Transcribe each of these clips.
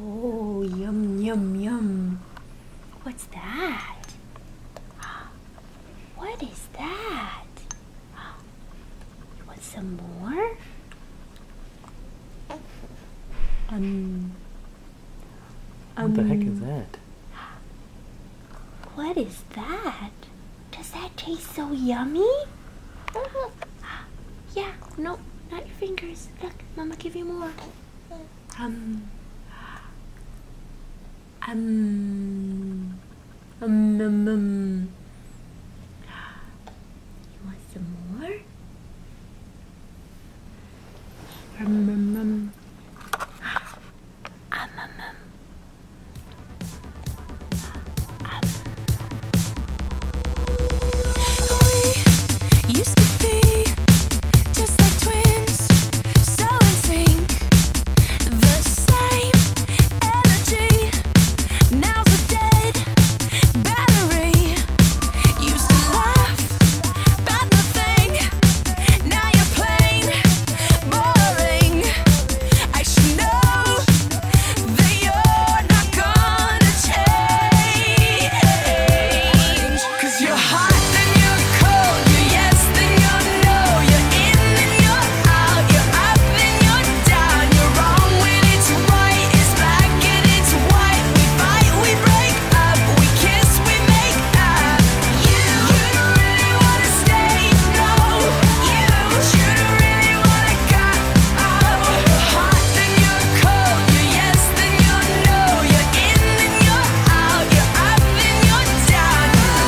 Oh, yum, yum, yum. What's that? What is that? You want some more? What the heck is that? What is that? Does that taste so yummy? Yeah, no, not your fingers. Look, Mama, give you more. You want some more? Used to be just like twins, so in sync, the same energy. Now's a dead battery. Used to laugh about nothing. Now you're plain boring. I should know that you're not gonna change. 'Cause you're hot, then you're cold. You're yes, then you're no. You're in, then you're out. You're up, then you're down. You're wrong when it's right. It's black and it's white. We fight, we break up. We kiss, we make up. You don't really wanna stay, no. You don't really wanna go. Hot, then you're cold. You're yes, then you're no. You're in, then you're out. You're up, then you're down.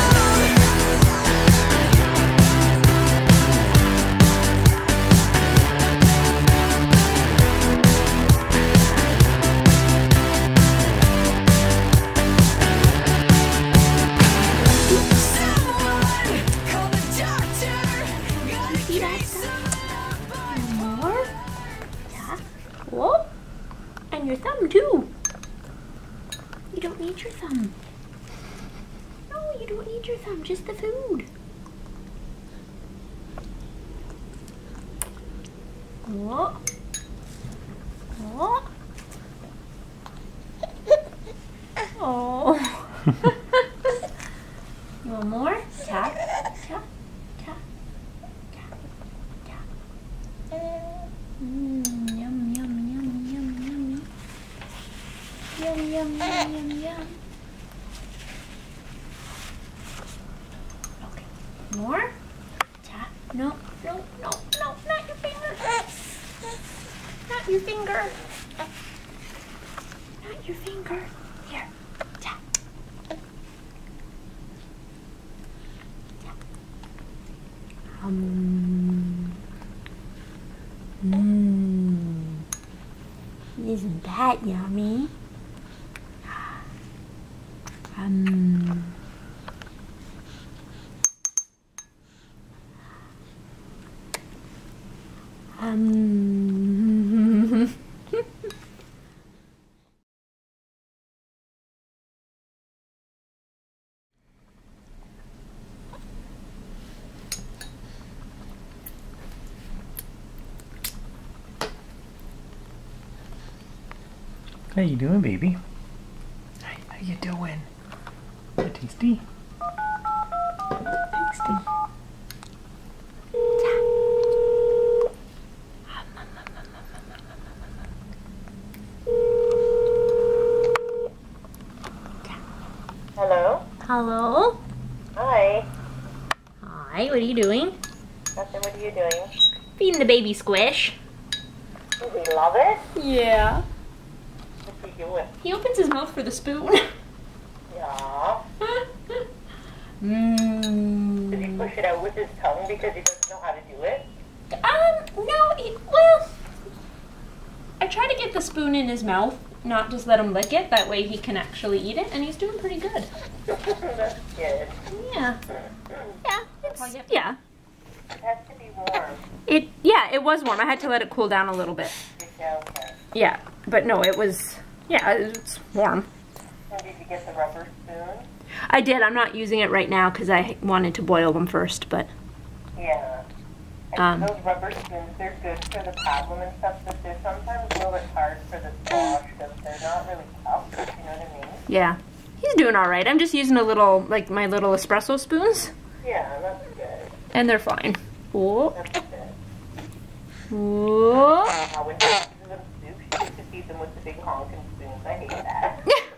Someone call the doctor. Gotta See that keep stuff? More? Yeah. Whoa. And your thumb too. You don't need your thumb. No, you don't need your thumb, just the food. Whoa. Whoa. Oh. You want more? Tap, tap, tap, tap, tap. Yum, yum, yum, yum, yum. Yum, yum, yum, yum, yum. Okay. More? Tap. No, no, no, no, not your finger. Not your finger. Not your finger. Here. Tap. Isn't that yummy? How you doing, baby? Hey, how you doing? Is it tasty? Tasty. Hello? Hello? Hi. Hi, what are you doing? Nothing, what are you doing? Feeding the baby squish. Does he love it? Yeah. What's he doing? He opens his mouth for the spoon. Yeah. Mmm. Does he push it out with his tongue because he doesn't know how to do it? No, well, I try to get the spoon in his mouth, not just let him lick it. That way he can actually eat it, and he's doing pretty good. That's good. Yeah. Yeah. It has to be warm. It was warm. I had to let it cool down a little bit. Yeah, okay. Yeah, but no, it's warm. And did you get the rubber spoon? I did. I'm not using it right now because I wanted to boil them first, but Yeah. And those rubber spoons, they're good for the problem and stuff, but they're sometimes a little bit hard for the squash because They're not really tough, you know what I mean? Yeah. He's doing all right. I'm just using a little, like my little espresso spoons, Yeah, that's good. and they're fine. Whoa. That's good. Whoa. When she uses them soup, she used to feed them with the big honking spoons. I hate that.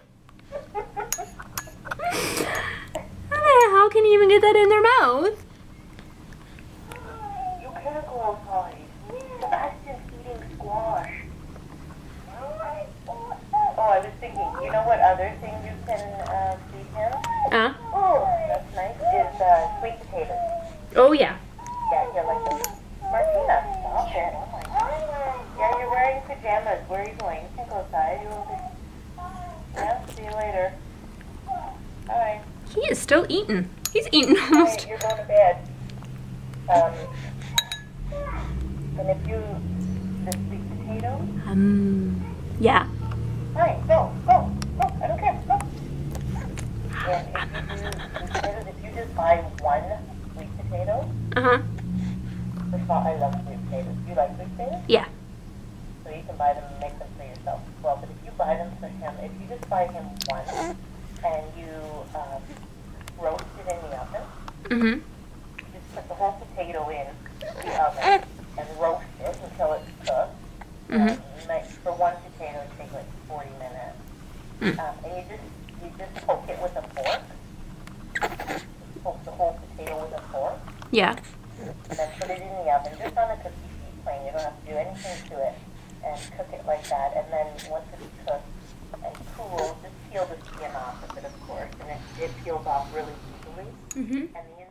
How can you even get that in their mouth? You can't go outside. Sebastian's eating squash. Oh, I was thinking, you know what other thing you can feed him? Oh, that's nice, is sweet potatoes. Oh, yeah. Yeah, yeah, like this. Martina, stop it. Oh my God. Yeah, you're wearing pajamas. Where are you going? You can go outside. You will be... Yeah, see you later. Bye. He is still eating. He's eating Hey, almost. you're going to bed. And if you... The sweet potatoes? Yeah. Fine, go. I don't care, go. And if you just buy one sweet potato, Uh-huh. first of all, I love sweet potatoes. You like sweet potatoes? Yeah. So you can buy them and make them for yourself as well. But if you buy them for him, if you just buy him one and you roast it in the oven, Mm-hmm. just put the whole potato in the oven and roast it until it's cooked. Mm-hmm. For one potato, it takes like 40 minutes. And you just poke it with a fork. Poke the whole potato with a fork. Yeah. And then put it in the oven, just on a cookie sheet plane. You don't have to do anything to it. And cook it like that. And then once it's cooked and cool, just peel the skin off of it, of course. And it peels off really easily. Mm-hmm. And the